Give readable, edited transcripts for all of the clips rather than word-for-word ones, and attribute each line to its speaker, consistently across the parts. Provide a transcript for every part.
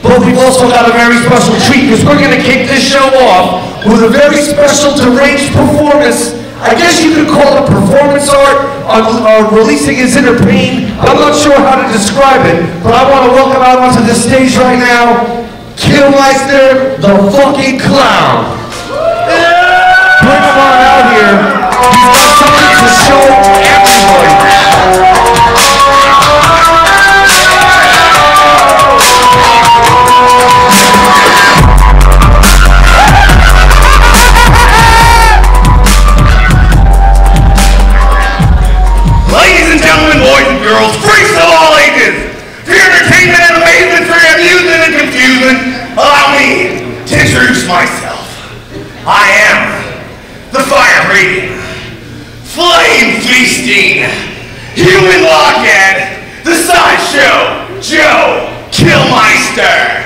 Speaker 1: but we've also got a very special treat because we're going to kick this show off with a very special deranged performance. I guess you could call it performance art on releasing his inner pain. I'm not sure how to describe it, but I want to welcome out onto the stage right now, Killmeister the fucking Clown. Bring him on out here. He's got something to show everybody.
Speaker 2: Ladies and gentlemen, boys and girls, freaks of all ages, for your entertainment and amazement, for your amusement and confusion, allow me to introduce myself. I am the fire-breathing, flame-feasting, human blockhead, the sideshow, Joe Killmeister.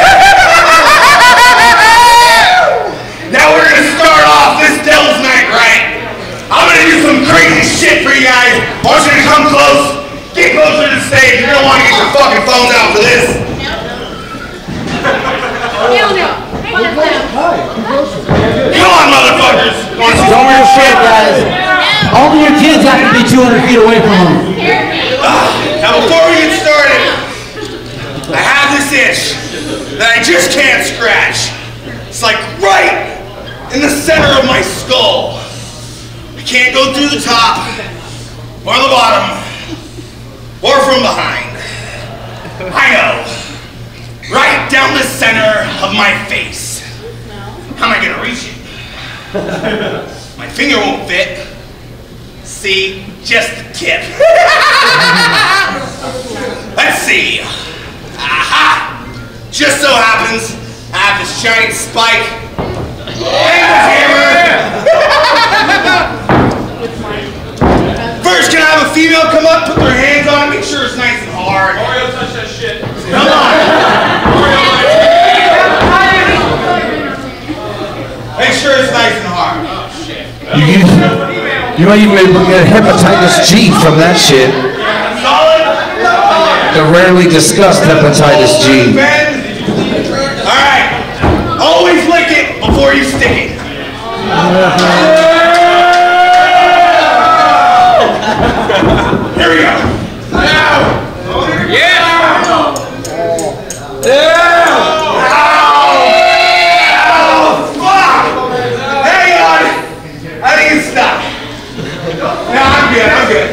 Speaker 2: Now we're going to start off this Devil's Night right. I'm going to do some crazy shit for you guys. I want you to come close, get closer to the stage. You're going to want to get your fucking phones out for this. Come on, motherfuckers.
Speaker 1: Don't worry shit, guys. Only your kids have to be 200 feet away from them.
Speaker 2: Now before we get started, I have this itch that I just can't scratch. It's like right in the center of my skull. I can't go through the top, or the bottom, or from behind. I know, right down the center of my face. How am I gonna reach it? My finger won't fit. See, just the tip. Let's see. Aha! Just so happens, I have this giant spike and a hammer. First, can I have a female come up, put their hands on it, make sure it's nice and hard.
Speaker 3: Mario, touch that shit.
Speaker 2: Come on. Make sure it's nice and hard.
Speaker 3: Oh, shit.
Speaker 1: You might even be able to get hepatitis G from that shit.
Speaker 2: Solid?
Speaker 1: The rarely discussed hepatitis G.
Speaker 2: Alright. Always lick it before you stick it. Here we go. Yeah. I'm good.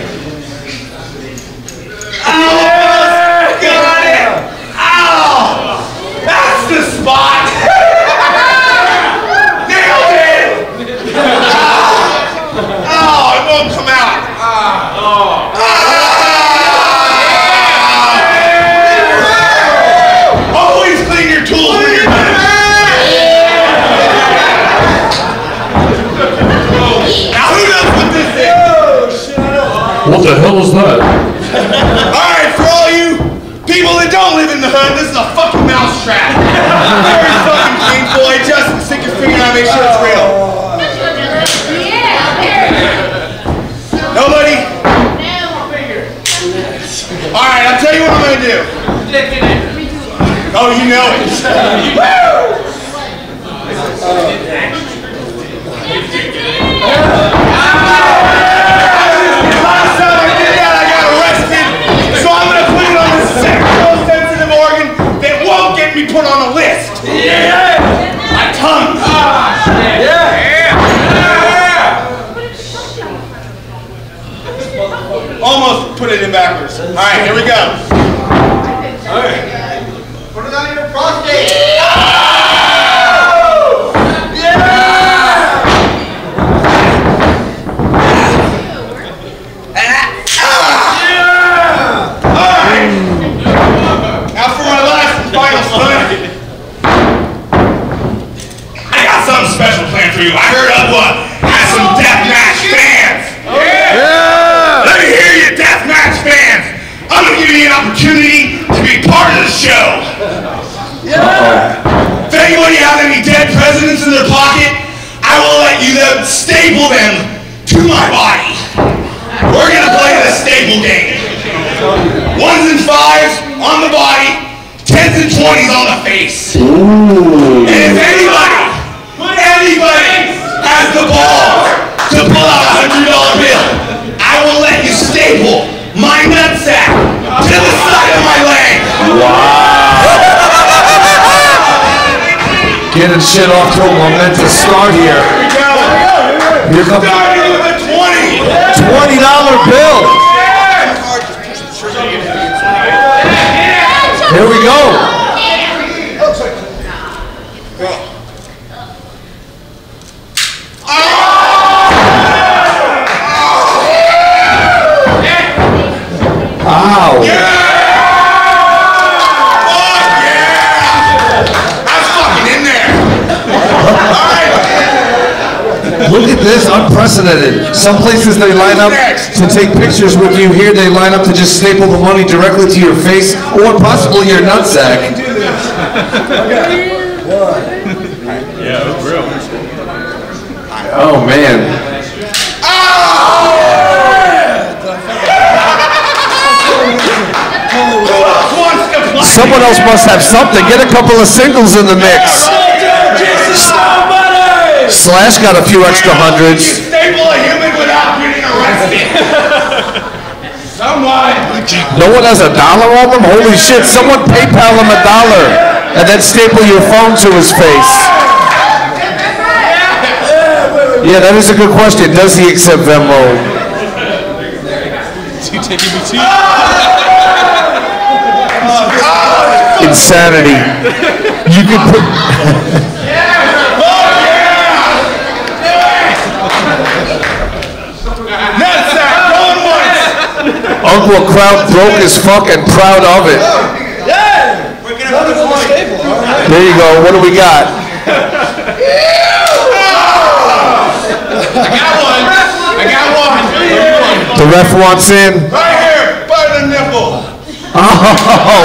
Speaker 2: Oh, got it! Ow! That's the spot! Nailed it! Oh, it won't come out. Always clean your tools when you're done. Now who knows what this is?
Speaker 1: What the hell is that?
Speaker 2: Alright, for all you people that don't live in the hood, this is a fucking mouse trap. Very fucking painful. Hey, Justin, stick your finger out and make sure it's real. Nobody? Alright, I'll tell you what I'm gonna do. Oh, you know it. Last time I did that, I got arrested. So I'm gonna put it on the sexual sensitive organ that won't get me put on a list. Yeah. My tongue. Almost put it in backwards. All right, here we go. All right. Put it on your prostate. Special plan for you. I heard UGWA has some deathmatch fans. Yeah. Let me hear you, deathmatch fans. I'm gonna give you an opportunity to be part of the show. Yeah. If anybody has any dead presidents in their pocket, I will let you staple them to my body. We're gonna play the staple game. 1s and 5s on the body, 10s and 20s on the face. Ooh. And if anybody has the balls to pull out a $100 bill, I will let you staple my nutsack to the side of my leg.
Speaker 1: Wow. Getting shit off to a momentous start here. Here comes
Speaker 2: Starting with a
Speaker 1: $20 bill. Here we go. Ow.
Speaker 2: Yeah! Oh, yeah! That's fucking in there. All right.
Speaker 1: Look at this, unprecedented. Some places they line up to take pictures with you. Here they line up to just staple the money directly to your face or possibly your nutsack.
Speaker 3: Yeah, that's real.
Speaker 1: Oh, man. Someone else must have something. Get a couple of singles in the mix. Slash got a few extra hundreds.
Speaker 2: You staple a human without getting arrested. Someone.
Speaker 1: No one has $1 on them? Holy shit, someone PayPal him $1 and then staple your phone to his face. Yeah, that is a good question. Does he accept Venmo?
Speaker 3: Is he taking me too?
Speaker 1: Insanity. You could put... Uncle Crowd broke as fuck and proud of it. There you go. What do we got?
Speaker 2: I got one.
Speaker 1: The ref wants in.
Speaker 2: Right here, by the nipple.
Speaker 1: Oh.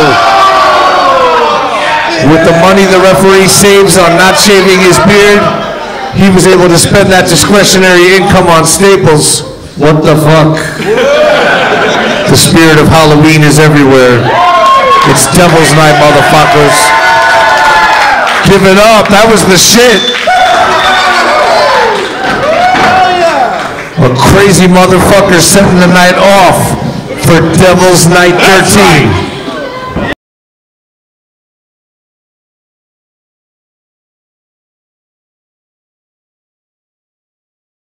Speaker 1: With the money the referee saves on not shaving his beard, he was able to spend that discretionary income on staples. What the fuck? The spirit of Halloween is everywhere. It's Devil's Night, motherfuckers. Give it up. That was the shit. A crazy motherfucker setting the night off for Devil's Night 13.